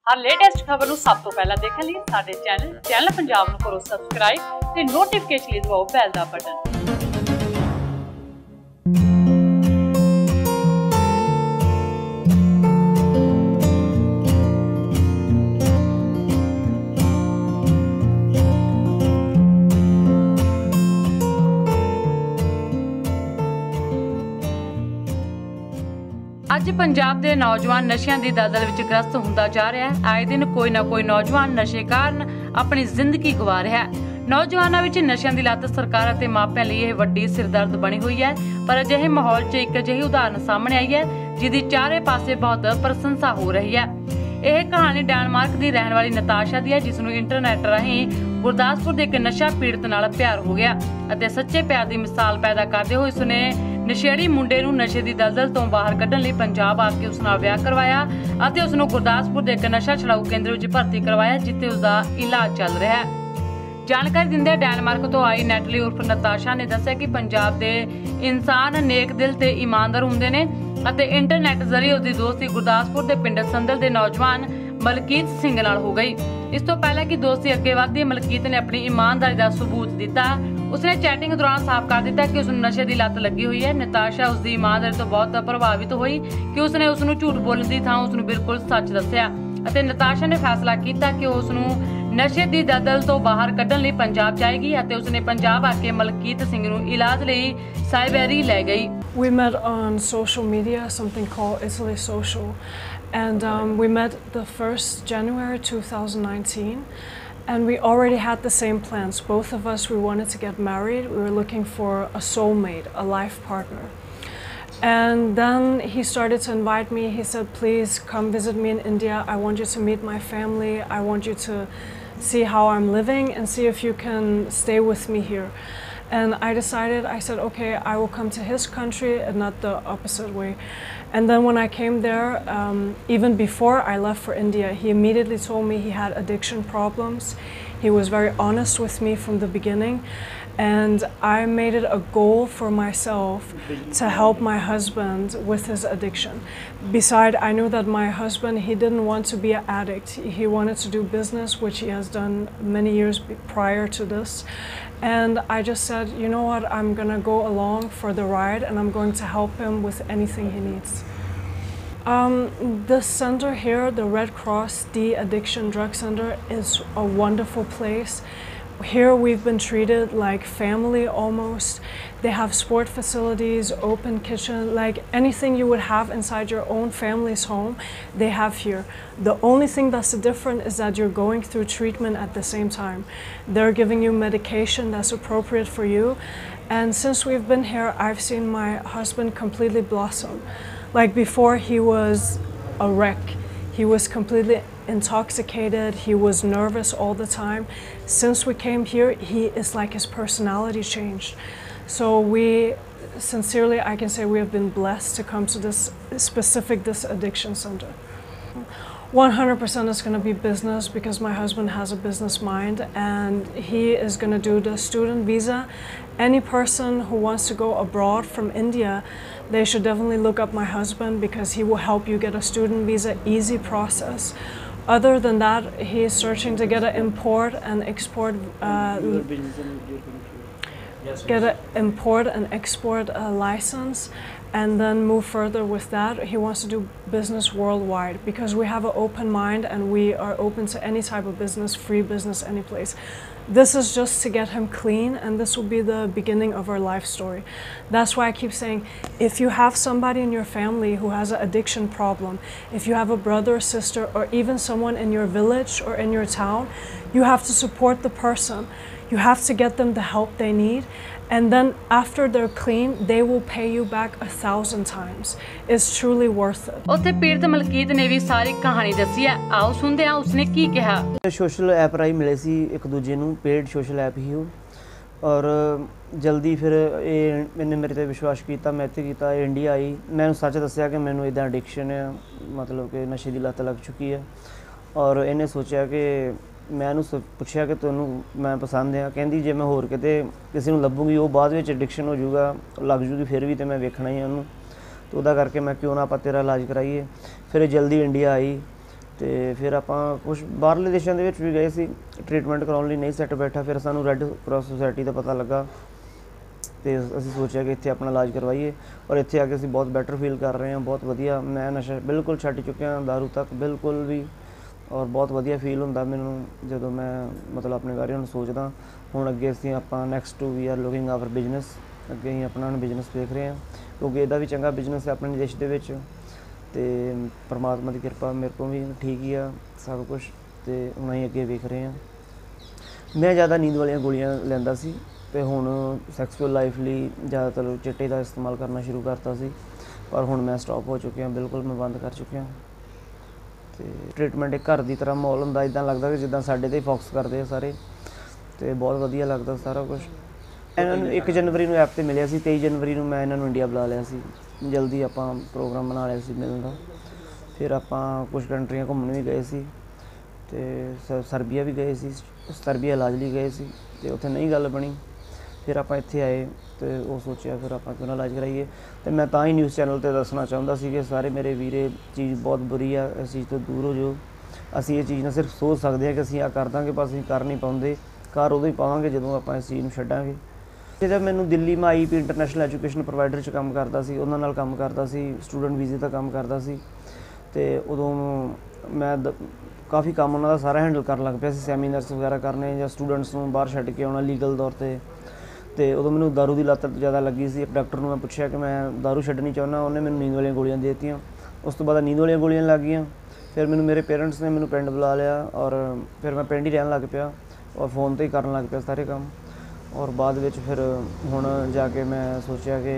हर latest खबर ਨੂੰ ਸਭ ਤੋਂ ਪਹਿਲਾਂ ਦੇਖਣ ਲਈ ਸਾਡੇ ਚੈਨਲ ਪੰਜਾਬ ਨੂੰ ਕਰੋ ਸਬਸਕ੍ਰਾਈਬ ਤੇ ਨੋਟੀਫਿਕੇਸ਼ਨ ਲਈ ਦਬਾਓ ਬੈਲ ਦਾ ਬਟਨ। ਅੱਜ ਪੰਜਾਬ ਦੇ ਨੌਜਵਾਨ ਨਸ਼ਿਆਂ ਦੀ ਦਲਦਲ ਵਿੱਚ ਗ੍ਰਸਤ ਹੁੰਦਾ ਜਾ ਰਿਹਾ ਹੈ। ਆਏ ਦਿਨ ਕੋਈ ਨਾ ਕੋਈ ਨੌਜਵਾਨ ਨਸ਼ੇ ਕਾਰਨ ਆਪਣੀ ਜ਼ਿੰਦਗੀ ਗਵਾ ਰਿਹਾ ਹੈ। ਨੌਜਵਾਨਾਂ ਵਿੱਚ ਨਸ਼ਿਆਂ ਦੀ ਲੱਤ ਸਰਕਾਰ ਅਤੇ ਮਾਪਿਆਂ ਲਈ ਇਹ ਵੱਡੀ ਸਿਰਦਰਦ ਬਣੀ ਹੋਈ ਹੈ। ਪਰ ਅਜਿਹੇ ਮਾਹੌਲ 'ਚ ਇੱਕ ਅਜਿਹੀ ਉਦਾਹਰਨ ਸਾਹਮਣੇ ਆਈ ਹੈ ਜਿਹਦੀ ਚਾਰੇ ਪਾਸੇ ਬਹੁਤ ਪ੍ਰਸ਼ੰਸਾ ਹੋ ਰਹੀ ਹੈ। ਇਹ ਕਹਾਣੀ ਡੈਨਮਾਰਕ ਦੀ ਰਹਿਣ ਵਾਲੀ ਨਤਾਸ਼ਾ ਦੀ ਹੈ, ਜਿਸ ਨੂੰ ਇੰਟਰਨੈਟ ਰਾਹੀਂ ਗੁਰਦਾਸਪੁਰ ਦੇ ਇੱਕ ਨਸ਼ਾ ਪੀੜਤ ਨਾਲ ਪਿਆਰ ਹੋ ਗਿਆ ਅਤੇ ਸੱਚੇ ਪਿਆਰ ਦੀ ਮਿਸਾਲ ਪੈਦਾ ਕਰਦੇ ਹੋਏ ਉਸਨੇ ਨਸ਼ੇੜੀ ਮੁੰਡੇ ਨੂੰ ਨਸ਼ੇ ਦੀ ਦਲਦਲ ਤੋਂ ਬਾਹਰ ਕੱਢਣ ਲਈ ਪੰਜਾਬ ਆ ਕੇ ਉਸ ਨਾਲ ਵਿਆਹ ਕਰਵਾਇਆ ਅਤੇ ਉਸ ਨੂੰ ਗੁਰਦਾਸਪੁਰ ਦੇ ਇੱਕ ਨਸ਼ਾ ਛੁਡਾਊ ਕੇਂਦਰ ਵਿੱਚ ਭਰਤੀ ਕਰਵਾਇਆ, ਜਿੱਥੇ ਉਸ ਦਾ ਇਲਾਜ ਚੱਲ ਰਿਹਾ ਹੈ। ਜਾਣਕਾਰੀ ਦਿੰਦੇ ਡੈਨਮਾਰਕ ਤੋਂ ਆਈ ਨੈਟਲੀ ਉਰਫ ਨਤਾਸ਼ਾ ਨੇ ਦੱਸਿਆ ਕਿ ਪੰਜਾਬ ਦੇ ਇਨਸਾਨ ਨੇਕ ਦਿਲ ਤੇ ਇਮਾਨਦਾਰ ਹੁੰਦੇ ਨੇ ਅਤੇ ਇੰਟਰਨੈਟ ਜ਼ਰੀਏ ਉਸਦੀ ਦੋਸਤੀ ਗੁਰਦਾਸਪੁਰ ਦੇ ਪਿੰਡ ਸੰਦਲ ਦੇ ਨੌਜਵਾਨ ਮਲਕੀਤ ਸਿੰਘ ਨਾਲ ਹੋ ਗਈ। ਇਸ ਤੋਂ ਪਹਿਲਾਂ ਕਿ ਦੋਸਤੀ ਅੱਗੇ ਵਧਦੀ, ਮਲਕੀਤ ਨੇ ਆਪਣੀ ਇਮਾਨਦਾਰੀ ਦਾ ਸਬੂਤ ਦਿੱਤਾ। ਉਸਨੇ ਚੈਟਿੰਗ ਦੌਰਾਨ ਸਾਫ਼ ਕਰ ਦਿੱਤਾ ਕਿ ਉਸ ਨੂੰ ਨਸ਼ੇ ਦੀ ਲੱਤ ਲੱਗੀ ਹੋਈ ਹੈ। ਨਤਾਸ਼ਾ ਉਸ ਦੀ ਇਮਾਨਦਾਰੀ ਤੋਂ ਬਹੁਤ ਪ੍ਰਭਾਵਿਤ ਹੋਈ ਕਿ ਉਸਨੇ ਉਸ ਨੂੰ ਝੂਠ ਬੋਲਣ ਦੀ ਥਾਂ ਉਸ ਨੂੰ ਬਿਲਕੁਲ ਸੱਚ ਦੱਸਿਆ ਅਤੇ ਨਤਾਸ਼ਾ ਨੇ ਫੈਸਲਾ ਕੀਤਾ ਕਿ ਉਸ ਨੂੰ ਨਸ਼ੇ ਦੀ ਦਲਦਲ ਤੋਂ ਬਾਹਰ ਕੱਢਣ ਲਈ ਪੰਜਾਬ ਜਾਏਗੀ ਅਤੇ ਉਸਨੇ ਪੰਜਾਬ ਆ ਕੇ ਮਲਕੀਤ ਸਿੰਘ ਨੂੰ ਇਲਾਜ ਲਈ ਸਾਇਬੇਰੀ ਲੈ ਗਈ। We met on social media, something called Italy Social, and we met the 1st January 2019, and we already had the same plans. Both of us, we wanted to get married. We were looking for a soulmate, a life partner. And then he started to invite me. He said, please come visit me in India. I want you to meet my family. I want you to see how I'm living and see if you can stay with me here. And I decided, I said, okay, I will come to his country and not the opposite way. And then when I came there, even before I left for India, he immediately told me he had addiction problems. He was very honest with me from the beginning. And I made it a goal for myself to help my husband with his addiction. Besides, I knew that my husband, he didn't want to be an addict. He wanted to do business, which he has done many years prior to this. And I just said, you know what, I'm gonna go along for the ride and I'm going to help him with anything he needs. This center here, the Red Cross De-Addiction Drug Center, is a wonderful place. Here we've been treated like family almost. They have sport facilities, open kitchen, like anything you would have inside your own family's home, they have here. The only thing that's different is that you're going through treatment at the same time. They're giving you medication that's appropriate for you. And since we've been here, I've seen my husband completely blossom. Like before, he was a wreck. He was completely intoxicated. He was nervous all the time. Since we came here, he is like his personality changed. So we sincerely, I can say we have been blessed to come to this specific addiction center. 100% is going to be business because my husband has a business mind and he is going to do the student visa. Any person who wants to go abroad from India, they should definitely look up my husband because he will help you get a student visa, easy process. Other than that, he is searching to get an import and export license and then move further with that. He wants to do business worldwide because we have an open mind and we are open to any type of business, free business, any place. This is just to get him clean and this will be the beginning of our life story. That's why I keep saying, if you have somebody in your family who has an addiction problem, if you have a brother or sister or even someone in your village or in your town, you have to support the person. You have to get them the help they need. And then after they're clean, they will pay you back 1,000 times. It's truly worth it. ਉੱਥੇ ਪੀੜਤ ਮਲਕੀਤ ਨੇ ਵੀ ਸਾਰੀ ਕਹਾਣੀ ਦੱਸੀ ਹੈ। ਆਓ ਸੁਣਦੇ ਹਾਂ ਉਸਨੇ ਕੀ ਕਿਹਾ। ਸੋਸ਼ਲ ਐਪ ਰਾਹੀਂ ਮਿਲੇ ਸੀ ਇੱਕ ਦੂਜੇ ਨੂੰ, ਪੇਡ ਸੋਸ਼ਲ ਐਪ ਹੀ ਉਹ, ਔਰ ਜਲਦੀ ਫਿਰ ਇਹਨੇ ਮੇਰੇ ਤੇ ਵਿਸ਼ਵਾਸ ਕੀਤਾ, ਮੈਂ ਇੱਥੇ ਕੀਤਾ, ਇੰਡੀਆ ਆਈ, ਮੈਨੂੰ ਸੱਚ ਦੱਸਿਆ ਕਿ ਮੈਨੂੰ ਇੱਦਾਂ ਐਡਿਕਸ਼ਨ ਹੈ, ਮਤਲਬ ਕਿ ਨਸ਼ੇ ਦੀ ਲੱਤ ਲੱਗ ਚੁੱਕੀ ਹੈ। ਔਰ ਇਹਨੇ ਸੋਚਿਆ ਕਿ ਮੈਂ ਉਹਨੂੰ ਪੁੱਛਿਆ ਕਿ ਤੁਹਾਨੂੰ ਮੈਂ ਪਸੰਦ ਆ, ਕਹਿੰਦੀ ਜੇ ਮੈਂ ਹੋਰ ਕਿਤੇ ਕਿਸੇ ਨੂੰ ਲੱਭੂਗੀ ਉਹ ਬਾਅਦ ਵਿੱਚ ਐਡਿਕਸ਼ਨ ਹੋ ਜਾਊਗਾ, ਲੱਗ ਜੂਗੀ ਫਿਰ ਵੀ, ਤੇ ਮੈਂ ਵੇਖਣਾ ਹੀ ਉਹਨੂੰ, ਤੇ ਉਹਦਾ ਕਰਕੇ ਮੈਂ ਕਿਉਂ ਨਾ ਆਪਾਂ ਤੇਰਾ ਇਲਾਜ ਕਰਾਈਏ। ਫਿਰ ਜਲਦੀ ਇੰਡੀਆ ਆਈ ਤੇ ਫਿਰ ਆਪਾਂ ਕੁਝ ਬਾਹਰਲੇ ਦੇਸ਼ਾਂ ਦੇ ਵਿੱਚ ਵੀ ਗਏ ਸੀ ਟ੍ਰੀਟਮੈਂਟ ਕਰਾਉਣ ਲਈ, ਨਹੀਂ ਸੈੱਟ ਬੈਠਾ। ਫਿਰ ਸਾਨੂੰ ਰੈੱਡ ਕਰਾਸ ਸੁਸਾਇਟੀ ਦਾ ਪਤਾ ਲੱਗਾ ਤੇ ਅਸੀਂ ਸੋਚਿਆ ਕਿ ਇੱਥੇ ਆਪਣਾ ਇਲਾਜ ਕਰਵਾਈਏ, ਔਰ ਇੱਥੇ ਆ ਕੇ ਅਸੀਂ ਬਹੁਤ ਬੈਟਰ ਫੀਲ ਕਰ ਰਹੇ ਹਾਂ, ਬਹੁਤ ਵਧੀਆ। ਮੈਂ ਨਸ਼ਾ ਬਿਲਕੁਲ ਛੱਡ ਚੁੱਕਿਆ, ਦਾਰੂ ਤੱਕ ਬਿਲਕੁਲ ਵੀ, ਔਰ ਬਹੁਤ ਵਧੀਆ ਫੀਲ ਹੁੰਦਾ ਮੈਨੂੰ ਜਦੋਂ ਮੈਂ ਮਤਲਬ ਆਪਣੇ ਬਾਰੇ ਹੁਣ ਸੋਚਦਾ। ਹੁਣ ਅੱਗੇ ਅਸੀਂ ਆਪਾਂ next we are looking our business, ਅੱਗੇ ਅਸੀਂ ਆਪਣਾ ਬਿਜ਼ਨਸ ਦੇਖ ਰਹੇ ਹਾਂ ਕਿਉਂਕਿ ਇਹਦਾ ਵੀ ਚੰਗਾ ਬਿਜ਼ਨਸ ਹੈ ਆਪਣੇ ਦੇਸ਼ ਦੇ ਵਿੱਚ, ਤੇ ਪਰਮਾਤਮਾ ਦੀ ਕਿਰਪਾ ਮੇਰੇ ਕੋਲ ਵੀ ਠੀਕ ਹੀ ਆ ਸਭ ਕੁਛ, ਤੇ ਹੁਣ ਅਸੀਂ ਅੱਗੇ ਵੇਖ ਰਹੇ ਹਾਂ। ਮੈਂ ਜ਼ਿਆਦਾ ਨੀਂਦ ਵਾਲੀਆਂ ਗੋਲੀਆਂ ਲੈਂਦਾ ਸੀ ਤੇ ਹੁਣ ਸੈਕਸੁਅਲ ਲਾਈਫ ਲਈ ਜ਼ਿਆਦਾਤਰ ਚਿੱਟੇ ਦਾ ਇਸਤੇਮਾਲ ਕਰਨਾ ਸ਼ੁਰੂ ਕਰਤਾ ਸੀ, ਪਰ ਹੁਣ ਮੈਂ ਸਟਾਪ ਹੋ ਚੁੱਕਿਆ, ਬਿਲਕੁਲ ਮੈਂ ਬੰਦ ਕਰ ਚੁੱਕਿਆ। ਤੇ ਟ੍ਰੀਟਮੈਂਟ ਇੱਕ ਘਰ ਦੀ ਤਰ੍ਹਾਂ ਮਾਹੌਲ ਹੁੰਦਾ, ਇੱਦਾਂ ਲੱਗਦਾ ਕਿ ਜਿੱਦਾਂ ਸਾਡੇ 'ਤੇ ਹੀ ਫੋਕਸ ਕਰਦੇ ਆ ਸਾਰੇ, ਤੇ ਬਹੁਤ ਵਧੀਆ ਲੱਗਦਾ ਸਾਰਾ ਕੁਛ। ਇਹਨਾਂ ਨੂੰ 1 ਜਨਵਰੀ ਨੂੰ ਐਪ 'ਤੇ ਮਿਲਿਆ ਸੀ, 23 ਜਨਵਰੀ ਨੂੰ ਮੈਂ ਇਹਨਾਂ ਨੂੰ ਇੰਡੀਆ ਬੁਲਾ ਲਿਆ ਸੀ, ਜਲਦੀ ਆਪਾਂ ਪ੍ਰੋਗਰਾਮ ਬਣਾ ਲਿਆ ਸੀ ਮਿਲਣ ਦਾ। ਫਿਰ ਆਪਾਂ ਕੁਝ ਕੰਟਰੀਆਂ ਘੁੰਮਣ ਵੀ ਗਏ ਸੀ, ਤੇ ਸਰਬੀਆ ਵੀ ਗਏ ਸੀ, ਸਰਬੀਆ ਇਲਾਜ ਲਈ ਗਏ ਸੀ, ਤੇ ਉੱਥੇ ਨਹੀਂ ਗੱਲ ਬਣੀ। ਫਿਰ ਆਪਾਂ ਇੱਥੇ ਆਏ ਤੇ ਉਹ ਸੋਚਿਆ ਫਿਰ ਆਪਾਂ ਕਿਉਂ ਨਾ ਇਲਾਜ ਕਰਾਈਏ। ਤੇ ਮੈਂ ਤਾਂ ਹੀ ਨਿਊਜ਼ ਚੈਨਲ 'ਤੇ ਦੱਸਣਾ ਚਾਹੁੰਦਾ ਸੀ ਕਿ ਸਾਰੇ ਮੇਰੇ ਵੀਰੇ, ਚੀਜ਼ ਬਹੁਤ ਬੁਰੀ ਆ, ਇਸ ਚੀਜ਼ ਤੋਂ ਦੂਰ ਹੋ ਜਾਓ। ਅਸੀਂ ਇਹ ਚੀਜ਼ ਨਾਲ ਸਿਰਫ ਸੋਚ ਸਕਦੇ ਹਾਂ ਕਿ ਅਸੀਂ ਆਹ ਕਰ ਦਾਂਗੇ, ਪਰ ਅਸੀਂ ਕਰ ਨਹੀਂ ਪਾਉਂਦੇ। ਕਰ ਉਦੋਂ ਹੀ ਪਾਵਾਂਗੇ ਜਦੋਂ ਆਪਾਂ ਇਸ ਚੀਜ਼ ਨੂੰ ਛੱਡਾਂਗੇ। ਜਦ ਮੈਨੂੰ ਦਿੱਲੀ ਮੈਂ ਆਈਪੀ ਇੰਟਰਨੈਸ਼ਨਲ ਐਜੂਕੇਸ਼ਨ ਪ੍ਰੋਵਾਈਡਰ 'ਚ ਕੰਮ ਕਰਦਾ ਸੀ, ਉਹਨਾਂ ਨਾਲ ਕੰਮ ਕਰਦਾ ਸੀ, ਸਟੂਡੈਂਟ ਵੀਜ਼ੇ ਦਾ ਕੰਮ ਕਰਦਾ ਸੀ, ਤੇ ਉਦੋਂ ਮੈਂ ਕਾਫੀ ਕੰਮ ਉਹਨਾਂ ਦਾ ਸਾਰਾ ਹੈਂਡਲ ਕਰਨ ਲੱਗ ਪਿਆ ਸੀ, ਸੈਮੀਨਾਰਸ ਵਗੈਰਾ ਕਰਨੇ ਜਾਂ ਸਟੂਡੈਂਟਸ ਨੂੰ ਬਾਹਰ ਛੱਡ ਕੇ ਆਉਣਾ ਲੀਗਲ ਤੌਰ 'ਤੇ। ਤੇ ਉਦੋਂ ਮੈਨੂੰ ਦਾਰੂ ਦੀ ਲੱਤ ਜ਼ਿਆਦਾ ਲੱਗੀ ਸੀ। ਇੱਕ ਡਾਕਟਰ ਨੂੰ ਮੈਂ ਪੁੱਛਿਆ ਕਿ ਮੈਂ ਦਾਰੂ ਛੱਡਣੀ ਚਾਹੁੰਦਾ, ਉਹਨੇ ਮੈਨੂੰ ਨੀਂਦ ਵਾਲੀਆਂ ਗੋਲੀਆਂ ਦੇ ਦਿੱਤੀਆਂ। ਉਸ ਤੋਂ ਬਾਅਦ ਨੀਂਦ ਵਾਲੀਆਂ ਗੋਲੀਆਂ ਲੱਗ ਗਈਆਂ। ਫਿਰ ਮੈਨੂੰ ਮੇਰੇ ਪੇਰੈਂਟਸ ਨੇ ਮੈਨੂੰ ਪਿੰਡ ਬੁਲਾ ਲਿਆ, ਔਰ ਫਿਰ ਮੈਂ ਪਿੰਡ ਹੀ ਰਹਿਣ ਲੱਗ ਪਿਆ, ਔਰ ਫ਼ੋਨ 'ਤੇ ਹੀ ਕਰਨ ਲੱਗ ਪਿਆ ਸਾਰੇ ਕੰਮ। ਔਰ ਬਾਅਦ ਵਿੱਚ ਫਿਰ ਹੁਣ ਜਾ ਕੇ ਮੈਂ ਸੋਚਿਆ ਕਿ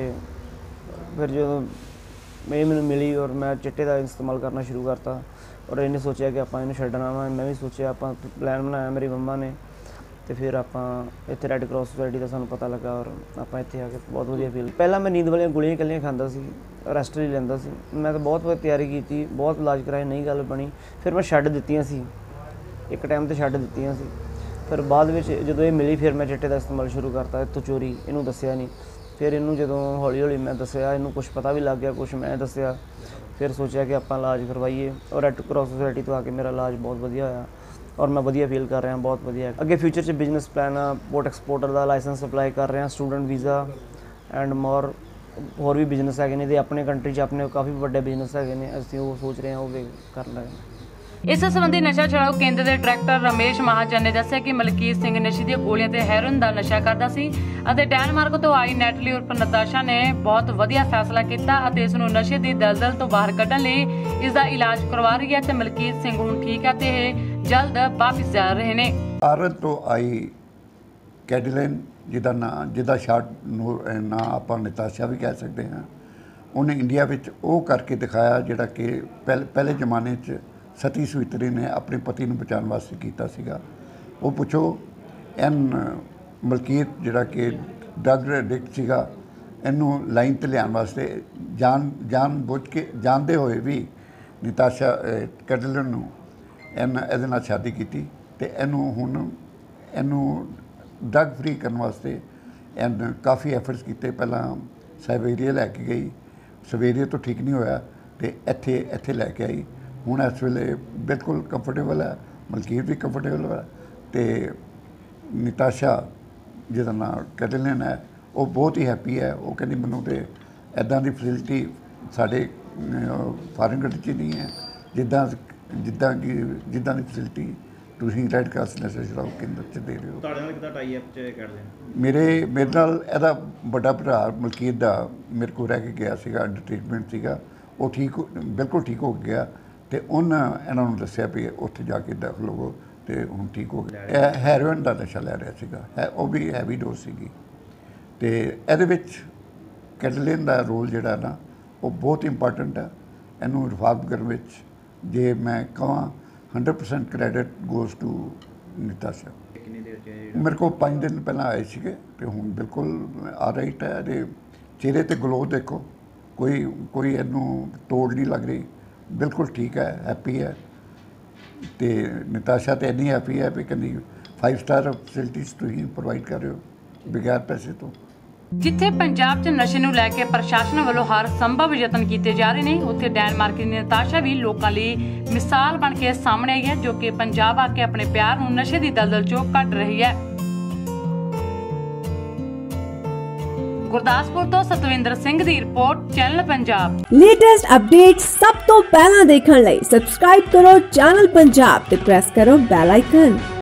ਫਿਰ ਜਦੋਂ ਇਹ ਮੈਨੂੰ ਮਿਲੀ ਔਰ ਮੈਂ ਚਿੱਟੇ ਦਾ ਇਸਤੇਮਾਲ ਕਰਨਾ ਸ਼ੁਰੂ ਕਰਤਾ, ਔਰ ਇਹਨੇ ਸੋਚਿਆ ਕਿ ਆਪਾਂ ਇਹਨੂੰ ਛੱਡਣਾ ਵਾ। ਮੈਂ ਵੀ ਸੋਚਿਆ, ਆਪਾਂ ਪਲਾਨ ਬਣਾਇਆ ਮੇਰੀ ਮੰਮਾ ਨੇ, ਤੇ ਫਿਰ ਆਪਾਂ ਇੱਥੇ ਰੈੱਡ ਕਰਾਸ ਸੁਸਾਇਟੀ ਦਾ ਸਾਨੂੰ ਪਤਾ ਲੱਗਾ, ਔਰ ਆਪਾਂ ਇੱਥੇ ਆ ਕੇ ਬਹੁਤ ਵਧੀਆ ਫੀਲ। ਪਹਿਲਾਂ ਮੈਂ ਨੀਂਦ ਵਾਲੀਆਂ ਗੋਲੀਆਂ ਇਕੱਲੀਆਂ ਖਾਂਦਾ ਸੀ, ਰੈਸਟ ਲਈ ਲੈਂਦਾ ਸੀ। ਮੈਂ ਤਾਂ ਬਹੁਤ ਵਧੀਆ ਤਿਆਰੀ ਕੀਤੀ, ਬਹੁਤ ਇਲਾਜ ਕਰਾਇਆ, ਨਹੀਂ ਗੱਲ ਬਣੀ। ਫਿਰ ਮੈਂ ਛੱਡ ਦਿੱਤੀਆਂ ਸੀ, ਇੱਕ ਟਾਈਮ 'ਤੇ ਛੱਡ ਦਿੱਤੀਆਂ ਸੀ। ਫਿਰ ਬਾਅਦ ਵਿੱਚ ਜਦੋਂ ਇਹ ਮਿਲੀ, ਫਿਰ ਮੈਂ ਚਿੱਟੇ ਦਾ ਇਸਤੇਮਾਲ ਸ਼ੁਰੂ ਕਰਤਾ, ਇੱਥੋਂ ਚੋਰੀ। ਇਹਨੂੰ ਦੱਸਿਆ ਨਹੀਂ। ਫਿਰ ਇਹਨੂੰ ਜਦੋਂ ਹੌਲੀ ਹੌਲੀ ਮੈਂ ਦੱਸਿਆ, ਇਹਨੂੰ ਕੁਛ ਪਤਾ ਵੀ ਲੱਗ ਗਿਆ, ਕੁਛ ਮੈਂ ਦੱਸਿਆ। ਫਿਰ ਸੋਚਿਆ ਕਿ ਆਪਾਂ ਇਲਾਜ ਕਰਵਾਈਏ, ਔਰ ਰੈੱਡ ਕਰਾਸ ਸੁਸਾਇਟੀ ਤੋਂ ਆ ਕੇ ਮੇਰਾ ਇਲਾਜ ਬਹੁਤ ਵਧੀਆ ਹੋਇਆ, ਔਰ ਮੈਂ ਵਧੀਆ ਫੀਲ ਕਰ ਰਿਹਾ, ਬਹੁਤ ਵਧੀਆ। ਅੱਗੇ ਫਿਊਚਰ 'ਚ ਬਿਜ਼ਨਸ ਪਲਾਨ ਆ, ਪੋਰਟ ਐਕਸਪੋਰਟਰ ਦਾ ਲਾਇਸੈਂਸ ਅਪਲਾਈ ਕਰ ਰਿਹਾ, ਸਟੂਡੈਂਟ ਵੀਜ਼ਾ ਐਂਡ ਮੋਰ, ਹੋਰ ਵੀ ਬਿਜ਼ਨਸ ਹੈਗੇ ਨੇ। ਤੇ ਆਪਣੇ ਕੰਟਰੀ 'ਚ ਆਪਣੇ ਕਾਫੀ ਵੱਡੇ ਬਿਜ਼ਨਸ ਹੈਗੇ ਨੇ, ਅਸੀਂ ਉਹ ਸੋਚ ਰਹੇ ਹਾਂ ਉਹ ਵੀ ਕਰ ਲਾਂਗੇ। ਇਸ ਸੰਬੰਧੀ ਨਸ਼ਾ ਛੁਡਾਊ ਕੇਂਦਰ ਦੇ ਡਾਇਰੈਕਟਰ ਰਮੇਸ਼ ਮਹਾਜਨ ਨੇ ਦੱਸਿਆ ਕਿ ਮਲਕੀਤ ਸਿੰਘ ਨਸ਼ੇ ਦੀਆਂ ਗੋਲੀਆਂ ਤੇ ਹੈਰੋਇਨ ਦਾ ਨਸ਼ਾ ਕਰਦਾ ਸੀ ਅਤੇ ਡੈਨਮਾਰਕ ਤੋਂ ਆਈ ਨੈਟਲੀ ਉਰਫ ਨਤਾਸ਼ਾ ਨੇ ਬਹੁਤ ਵਧੀਆ ਫੈਸਲਾ ਕੀਤਾ ਅਤੇ ਇਸ ਨੂੰ ਨਸ਼ੇ ਦੀ ਦਲਦਲ ਤੋਂ ਬਾਹਰ ਕੱਢਣ ਲਈ ਇਸ ਦਾ ਇਲਾਜ ਕਰਵਾ ਰਹੀ ਹੈ ਤੇ ਮਲਕੀਤ ਸਿੰਘ ਹੁਣ ਠੀਕ ਹੈ ਤੇ ਇਹ ਜਲਦ ਵਾਪਸ ਜਾ ਰਹੇ ਨੇ। ਭਾਰਤ ਤੋਂ ਆਈ ਕੈਟਲਿਨ, ਜਿਹਦਾ ਸ਼ਾਰਟ ਨਾਂ ਆਪਾਂ ਨਤਾਸ਼ਾ ਵੀ ਕਹਿ ਸਕਦੇ ਹਾਂ, ਉਹਨੇ ਇੰਡੀਆ ਵਿੱਚ ਉਹ ਕਰਕੇ ਦਿਖਾਇਆ ਜਿਹੜਾ ਕਿ ਪਹਿਲੇ ਜ਼ਮਾਨੇ 'ਚ ਸਤੀ ਸਵਿਤਰੀ ਨੇ ਆਪਣੇ ਪਤੀ ਨੂੰ ਬਚਾਉਣ ਵਾਸਤੇ ਕੀਤਾ ਸੀਗਾ। ਉਹ ਪੁੱਛੋ ਮਲਕੀਤ ਜਿਹੜਾ ਕਿ ਡਰੱਗ ਐਡਿਕਟ ਸੀਗਾ, ਇਹਨੂੰ ਲਾਈਨ 'ਤੇ ਲਿਆਉਣ ਵਾਸਤੇ ਜਾਣ ਬੁੱਝ ਕੇ ਜਾਣਦੇ ਹੋਏ ਵੀ ਨਤਾਸ਼ਾ ਕੈਟਲਿਨ ਨੂੰ ਇਹਦੇ ਨਾਲ ਸ਼ਾਦੀ ਕੀਤੀ, ਅਤੇ ਇਹਨੂੰ ਡਰੱਗ ਫਰੀ ਕਰਨ ਵਾਸਤੇ ਕਾਫੀ ਐਫਰਟਸ ਕੀਤੇ। ਪਹਿਲਾਂ ਸਾਈਬੇਰੀਆ ਲੈ ਕੇ ਗਈ, ਸਾਈਬੇਰੀਆ ਤੋਂ ਠੀਕ ਨਹੀਂ ਹੋਇਆ ਅਤੇ ਇੱਥੇ ਲੈ ਕੇ ਆਈ। ਹੁਣ ਇਸ ਵੇਲੇ ਬਿਲਕੁਲ ਕੰਫਰਟੇਬਲ ਹੈ, ਮਲਕੀਤ ਵੀ ਕੰਫਰਟੇਬਲ ਹੈ, ਅਤੇ ਨਤਾਸ਼ਾ ਜਿਹਦਾ ਨਾਮ ਕੈਟਲਿਨ ਹੈ ਉਹ ਬਹੁਤ ਹੀ ਹੈਪੀ ਹੈ। ਉਹ ਕਹਿੰਦੀ ਮੈਨੂੰ ਤਾਂ ਇੱਦਾਂ ਦੀ ਫੈਸਿਲਿਟੀ ਸਾਡੇ ਫਾਰਨ ਕੰਟਰੀ 'ਚ ਨਹੀਂ ਹੈ ਜਿੱਦਾਂ ਦੀ ਫੈਸਿਲਿਟੀ ਤੁਸੀਂ ਰੈੱਡ ਕਰਾਸ ਨਸ਼ਾ ਛੁਡਾਊ ਕੇਂਦਰ 'ਚ ਦੇ ਰਹੇ ਹੋ। ਤੁਹਾਡੇ ਨਾਲ ਕਿੱਦਾਂ ਟਾਈ ਅਪ 'ਚ ਕਰਦੇ? ਮੇਰੇ ਨਾਲ ਇਹਦਾ ਵੱਡਾ ਭਰਾ ਮਲਕੀਤ ਦਾ ਮੇਰੇ ਕੋਲ ਰਹਿ ਕੇ ਗਿਆ ਸੀਗਾ, ਅੰਡਰ ਟ੍ਰੀਟਮੈਂਟ ਸੀਗਾ। ਉਹ ਬਿਲਕੁਲ ਠੀਕ ਹੋ ਗਿਆ, ਅਤੇ ਇਹਨਾਂ ਨੂੰ ਦੱਸਿਆ ਵੀ ਉੱਥੇ ਜਾ ਕੇ ਦਾਖਲ ਹੋਵੋ, ਅਤੇ ਹੁਣ ਠੀਕ ਹੋ ਗਿਆ। ਇਹ ਹੈਰੋਇਨ ਦਾ ਨਸ਼ਾ ਲੈ ਰਿਹਾ ਸੀਗਾ, ਉਹ ਵੀ ਹੈਵੀ ਡੋਜ਼ ਸੀਗੀ, ਅਤੇ ਇਹਦੇ ਵਿੱਚ ਕੈਟਲਿਨ ਦਾ ਰੋਲ ਜਿਹੜਾ ਨਾ ਉਹ ਬਹੁਤ ਇੰਪੋਰਟੈਂਟ ਹੈ ਇਹਨੂੰ ਰਿਫਾਰਮ ਕਰਨ ਵਿੱਚ। ਜੇ ਮੈਂ ਕਹਾਂ 100% ਕ੍ਰੈਡਿਟ ਗੋਜ਼ ਟੂ ਨਤਾਸ਼ਾ। ਮੇਰੇ ਕੋਲ 5 ਦਿਨ ਪਹਿਲਾਂ ਆਏ ਸੀਗੇ, ਅਤੇ ਹੁਣ ਬਿਲਕੁਲ ਆਲਰਾਈਟ ਹੈ। ਇਹਦੇ ਚਿਹਰੇ 'ਤੇ ਗਲੋ ਦੇਖੋ, ਕੋਈ ਇਹਨੂੰ ਤੋੜ ਨਹੀਂ ਲੱਗ ਰਹੀ, ਬਿਲਕੁਲ ਠੀਕ ਹੈ, ਹੈਪੀ ਹੈ। ਅਤੇ ਨਤਾਸ਼ਾ ਤਾਂ ਇੰਨੀ ਹੈਪੀ ਹੈ ਵੀ ਕਹਿੰਦੀ 5 ਸਟਾਰ ਫੈਸਿਲਿਟੀਜ਼ ਤੁਸੀਂ ਪ੍ਰੋਵਾਈਡ ਕਰ ਰਹੇ ਹੋ ਬਗੈਰ ਪੈਸੇ ਤੋਂ। ਜਿੱਥੇ ਪੰਜਾਬ 'ਚ ਨਸ਼ੇ ਨੂੰ ਲੈ ਕੇ ਪ੍ਰਸ਼ਾਸਨ ਵੱਲੋਂ ਹਰ ਸੰਭਵ ਯਤਨ ਕੀਤੇ ਜਾ ਰਹੇ ਨੇ, ਉੱਥੇ ਡੈਨਮਾਰਕ ਦੀ ਨਤਾਸ਼ਾ ਵੀ ਲੋਕਾਂ ਲਈ ਮਿਸਾਲ ਬਣ ਕੇ ਸਾਹਮਣੇ ਆਈ ਹੈ, ਜੋ ਕਿ ਪੰਜਾਬ ਆ ਕੇ ਆਪਣੇ ਪਿਆਰ ਨੂੰ ਨਸ਼ੇ ਦੀ ਦਲਦਲ 'ਚੋਂ ਕੱਢ ਰਹੀ ਹੈ। ਗੁਰਦਾਸਪੁਰ ਤੋਂ ਸਤਵਿੰਦਰ ਸਿੰਘ ਦੀ report, channel Punjab. Latest updates ਸਭ ਤੋਂ ਪਹਿਲਾਂ ਦੇਖਣ ਲਈ ਸਬਸਕ੍ਰਾਈਬ ਕਰੋ ਚੈਨਲ ਪੰਜਾਬ ਤੇ ਪ੍ਰੈਸ ਕਰੋ ਬੈਲ ਆਈਕਨ।